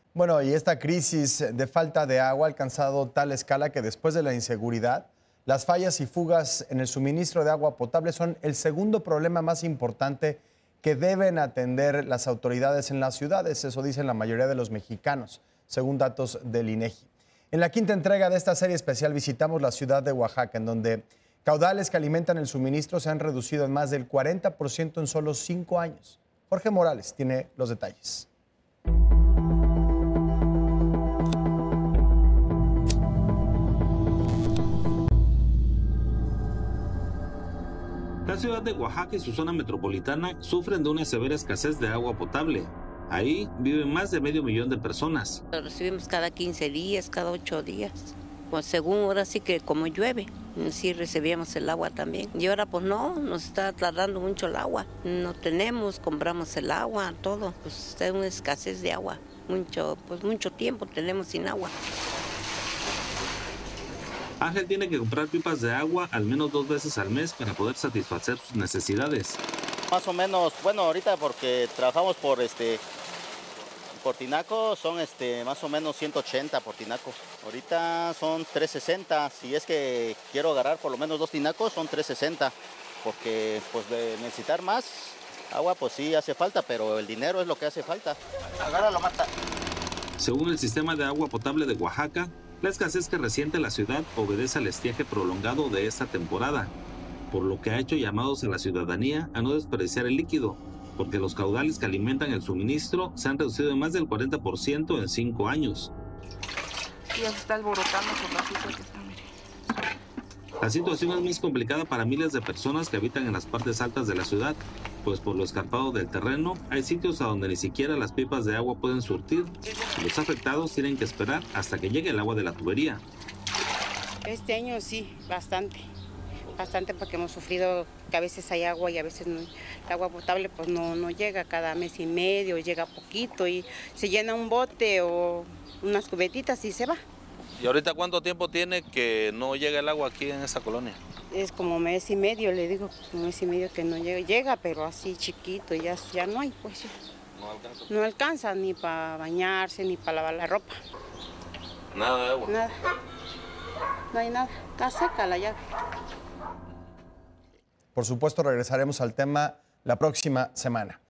Bueno, y esta crisis de falta de agua ha alcanzado tal escala que después de la inseguridad, las fallas y fugas en el suministro de agua potable son el segundo problema más importante que deben atender las autoridades en las ciudades. Eso dicen la mayoría de los mexicanos, según datos del INEGI. En la quinta entrega de esta serie especial visitamos la ciudad de Oaxaca, en donde caudales que alimentan el suministro se han reducido en más del 40% en solo 5 años. Jorge Morales tiene los detalles. La ciudad de Oaxaca y su zona metropolitana sufren de una severa escasez de agua potable. Ahí viven más de 500,000 de personas. Lo recibimos cada 15 días, cada 8 días. Pues según ahora sí que como llueve, sí recibíamos el agua también. Y ahora pues no, nos está tardando mucho el agua. No tenemos, compramos el agua, todo. Pues hay una escasez de agua. Mucho tiempo tenemos sin agua. Ángel tiene que comprar pipas de agua al menos 2 veces al mes para poder satisfacer sus necesidades. Más o menos, bueno, ahorita porque trabajamos por tinaco, son más o menos 180 por tinaco. Ahorita son 360, si es que quiero agarrar por lo menos 2 tinacos, son 360, porque pues de necesitar más agua pues sí hace falta, pero el dinero es lo que hace falta. Agárralo, Marta. Según el sistema de agua potable de Oaxaca, la escasez que resiente la ciudad obedece al estiaje prolongado de esta temporada, por lo que ha hecho llamados a la ciudadanía a no desperdiciar el líquido, porque los caudales que alimentan el suministro se han reducido en más del 40% en 5 años. Ya se está alborotando con la pizza que está, mire. La situación es más complicada para miles de personas que habitan en las partes altas de la ciudad, pues por lo escarpado del terreno hay sitios a donde ni siquiera las pipas de agua pueden surtir y los afectados tienen que esperar hasta que llegue el agua de la tubería. Este año sí, bastante porque hemos sufrido que a veces hay agua y a veces no. El agua potable pues no llega cada mes y medio, llega poquito y se llena un bote o unas cubetitas y se va. ¿Y ahorita cuánto tiempo tiene que no llega el agua aquí en esta colonia? Es como mes y medio, le digo, un mes y medio que no llega, pero así chiquito, ya no hay, pues. ¿No alcanza? No alcanza ni para bañarse, ni para lavar la ropa. Nada de agua. Nada, no hay nada, está seca la llave. Por supuesto, regresaremos al tema la próxima semana.